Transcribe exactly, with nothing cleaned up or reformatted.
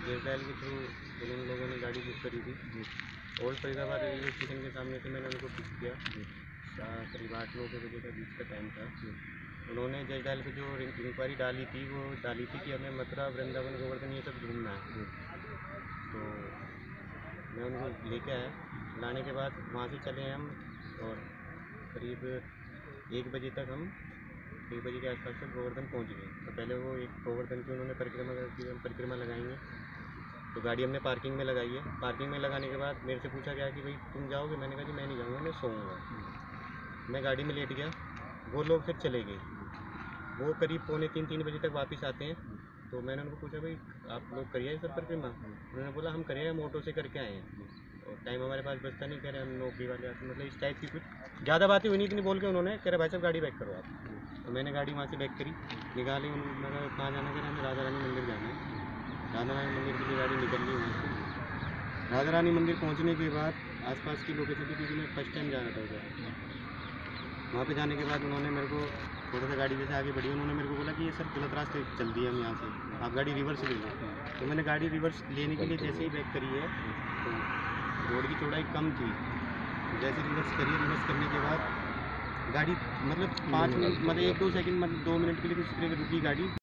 जेसडैल के थ्रू उन लोगों ने गाड़ी बुक करी थी। ओल्ड फरीदाबाद रेलवे स्टेशन के सामने से मैंने उनको पिक किया। करीब आठ नौ के बजे का बीच का टाइम था। उन्होंने जेसडैल पे जो इंक्वायरी डाली थी वो डाली थी कि हमें मथुरा, वृंदावन, गोवर्धन ये सब घूमना है। तो मैं उनको लेके आया। लाने के बाद वहाँ से चले हम और करीब एक बजे तक हम एक बजे के आसपास तक गोवर्धन पहुँच गए। तो पहले वो एक गोवर्धन की उन्होंने परिक्रमा की, हम परिक्रमा लगाएंगे। तो गाड़ी हमने पार्किंग में लगाई है। पार्किंग में लगाने के बाद मेरे से पूछा गया कि भाई तुम जाओगे? मैंने कहा जी मैं नहीं जाऊँगा, मैं सोऊंगा। मैं गाड़ी में लेट गया। वो लोग फिर चले गए। वो करीब पौने तीन तीन बजे तक वापस आते हैं। तो मैंने उनको पूछा भाई आप लोग करिए सर परिक्रमा? उन्होंने बोला हम करिए, हम ऑटो से करके आए हैं और टाइम हमारे पास बचता नहीं, कह रहे हम नौकरी वाले आते, मतलब इस टाइप की कुछ ज़्यादा बातें हुई नहीं। इतनी बोल के उन्होंने कह रहे भाई साहब गाड़ी बैक करो आप। तो मैंने गाड़ी वहाँ से बैक करी, निकाली। मैंने कहाँ जाना, कह रहे हमें राधा रानी मंदिर जाना है। राधा रानी मंदिर के लिए गाड़ी निकल गई वहाँ से। राधा रानी मंदिर पहुँचने के बाद आसपास की लोकेशन थी, क्योंकि मैं फर्स्ट टाइम जा रहा था उधर। वहाँ पे जाने के बाद उन्होंने मेरे को थोड़ा सा गाड़ी जैसे आगे बढ़ी, उन्होंने मेरे को बोला कि ये सर गलत रास्ते चल दिए हम यहाँ से, आप गाड़ी रिवर्स ले लो। तो मैंने गाड़ी रिवर्स लेने के लिए जैसे ही बैक करी है तो रोड की चौड़ाई कम थी। जैसे रिवर्स करी, रिवर्स करने के बाद गाड़ी मतलब पाँच मिनट मतलब एक दो सेकंड मतलब दो मिनट के लिए कुछ रुकी गाड़ी।